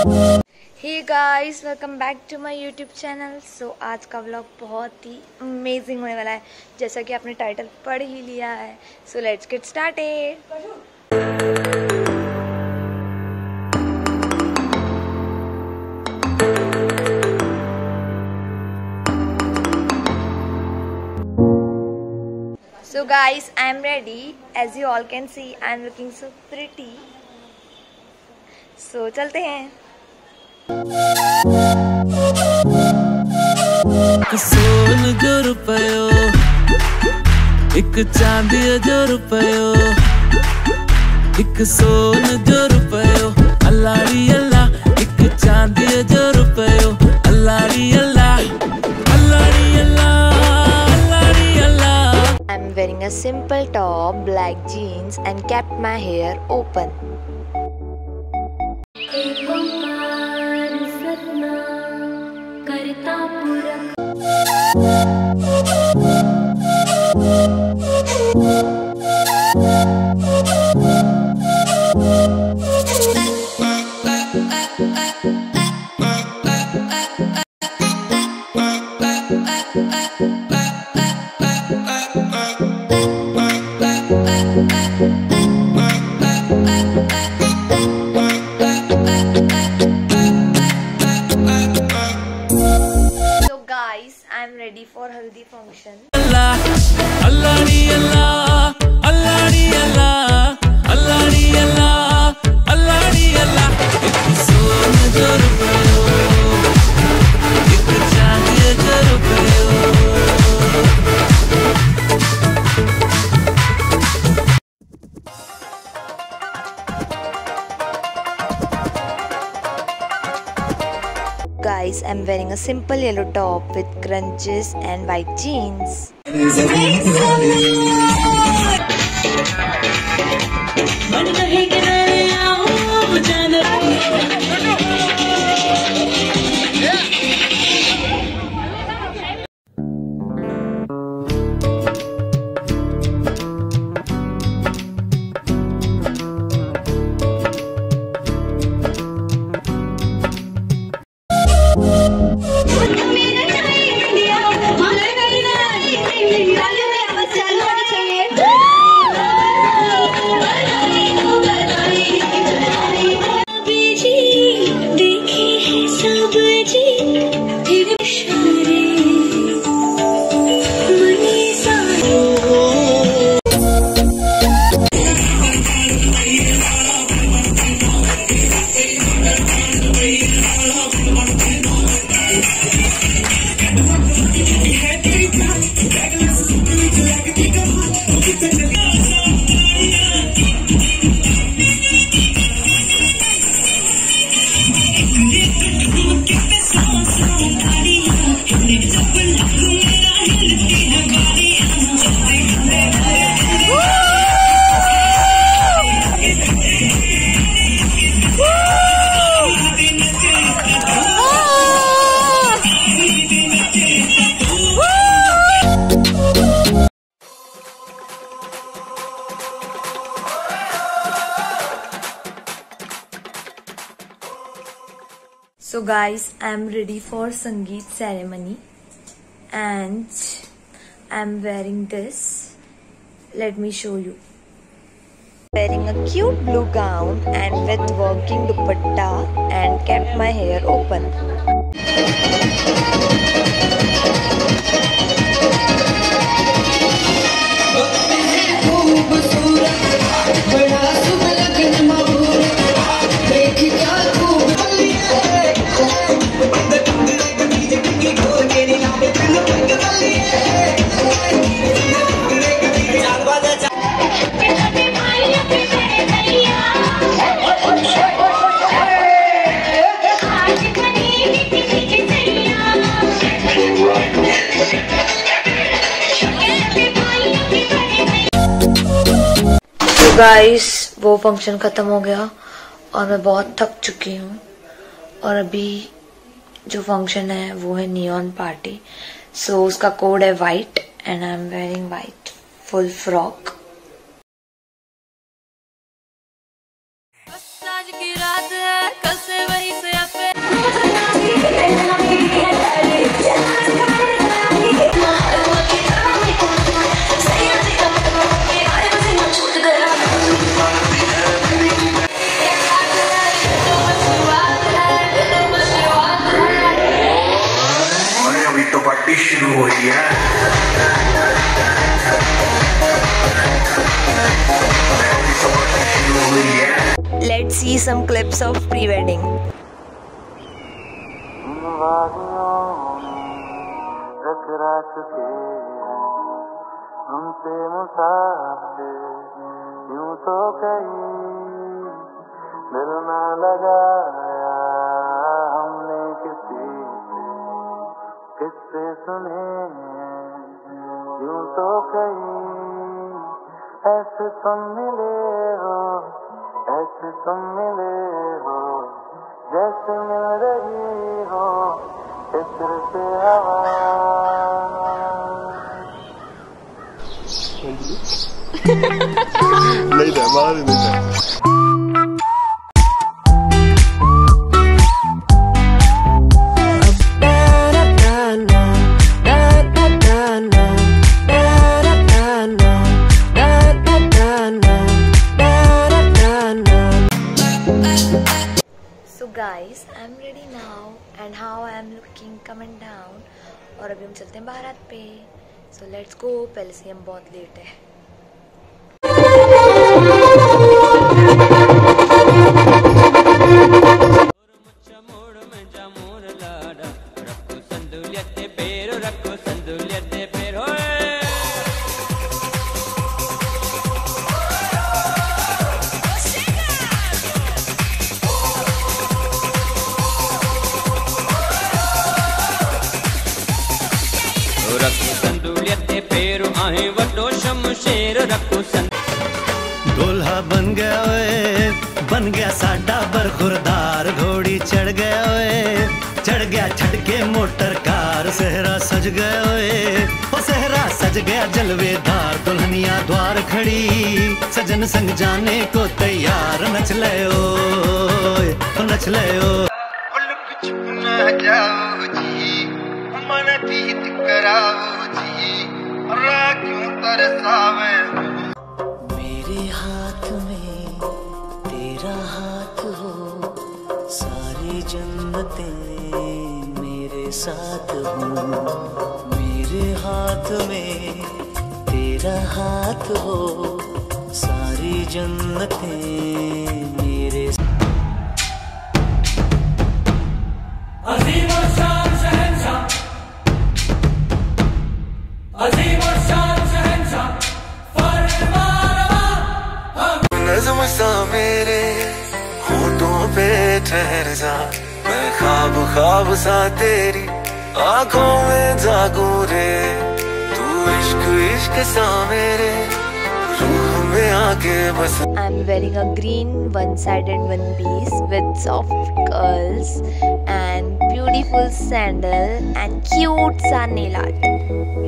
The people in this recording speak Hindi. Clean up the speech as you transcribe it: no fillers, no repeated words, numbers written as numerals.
Hey guys, welcome back to my YouTube channel. So आज का व्लॉग बहुत ही अमेजिंग होने वाला है, जैसा कि आपने टाइटल पढ़ ही लिया है। So let's get started. So guys, I am ready. As you all can see, I am looking so pretty. So चलते हैं। सोन जो रुपयो एक चांदी जो रुपयो एक सोन जो रुपयो अल्लाड़ी अल्लाह एक चांदी जो रुपयो अल्लाड़ी अल्लाह अल्लाड़ी अल्लाह अल्लाड़ी अल्लाह। I'm wearing a simple top, black jeans and kept my hair open. करता पूरा I'm ready for haldi function. Allah, Allahdi Allah, Allahdi Allah, Allahdi Allah, Allahdi Allah. एक सोन जो रुपयो, एक चांदी जो रुपयो। Guys, I'm wearing a simple yellow top with crunches and white jeans. So guys, I'm ready for Sangeet ceremony and I'm wearing this. Let me show you. Wearing a cute blue gown and with working dupatta and kept my hair open. Guys, वो फंक्शन खत्म हो गया और मैं बहुत थक चुकी हूँ। और अभी जो फंक्शन है वो है नियॉन पार्टी। सो उसका कोड है white and I am wearing white full frock. आज की रात है, कल से वहीं से पार्टी शुरू हो रही है। Let's see some clips of pre-wedding. हमसे मुसाफिर यूं तो कहीं दिल ना लगाया हमने किसी किससे सुने यूं तो कहीं ऐसे तुम मिले हो ऐसे तुम मिले हो जैसे मिल रही हो इत्र से हवा। नहीं था हमारा नहीं था। So guys, I'm ready now and how I am looking, comment down. और अभी हम चलते हैं बारात पे। So let's go. पहले से हम बहुत लेट है। दूल्हा बन गया साडा बरखुरदार घोड़ी चढ़ गया ओए चढ़ गया छटके मोटर कार सहरा सज गया ओए ओ सहरा सज गया जलवेदार दुल्हनिया द्वार खड़ी सजन संग जाने को तैयार नच ले ओए नच ले ओ मन प्रीत कराओ जी क्यों तरसावे। मेरे हाथ में तेरा हाथ हो सारी जन्नतें मेरे साथ हो मेरे हाथ में तेरा हाथ हो सारी जन्नतें मेरे नज़्म सा मेरे होठों पे ठहर जा मैं ख्वाब ख्वाब सा तेरी आंखों में जागूं रे तू इश्क इश्क सा मेरे रूह में आके बस। I'm wearing a green one-sided one piece with soft curls and beautiful sandal and cute sa nail art.